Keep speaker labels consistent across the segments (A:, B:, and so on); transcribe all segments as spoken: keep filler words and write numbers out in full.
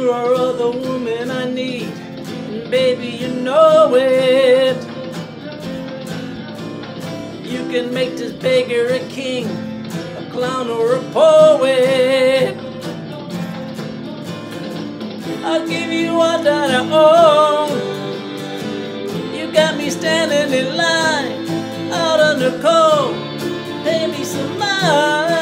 A: You are the woman I need, and baby, you know it. You can make this beggar a king, a clown or a poet. I'll give you all that I own. You got me standing in line, out on the cold. Pay me some mind.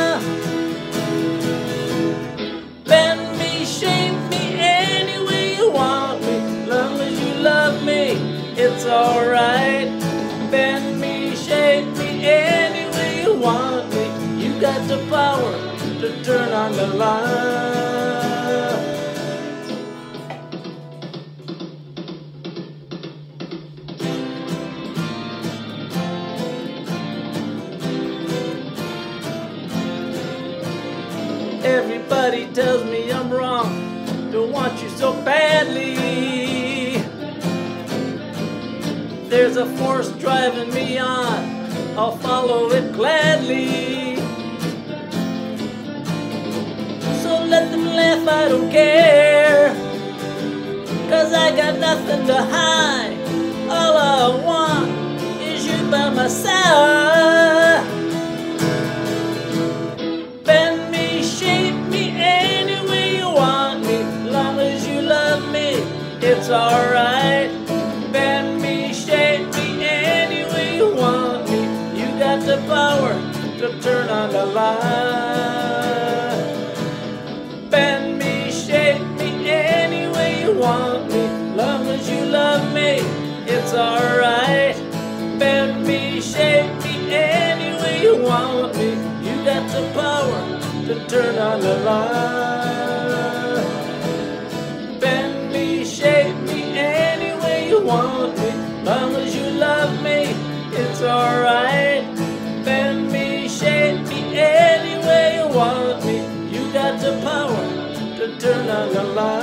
A: Bend me, shape me any way you want me. Long as you love me, it's alright. Bend me, shape me any way you want me. You got the power to turn on the light. Everybody tells me I'm wrong, don't want you so badly. There's a force driving me on, I'll follow it gladly. So let them laugh, I don't care, 'cause I got nothing to hide. All I want is you by my side. Bend me, shape me any way you want me. Long as you love me, it's alright. Bend me, shape me any way you want me. You got the power to turn on the light. Bend me, shape me any way you want me. Long as you love me, it's alright. Bend me, shape me any way you want me. You got the power to turn on the light. Bend me, shape me any way you want me. Long as you love me, it's alright. Bend me, shape me any way you want me. You got the power to turn on the light.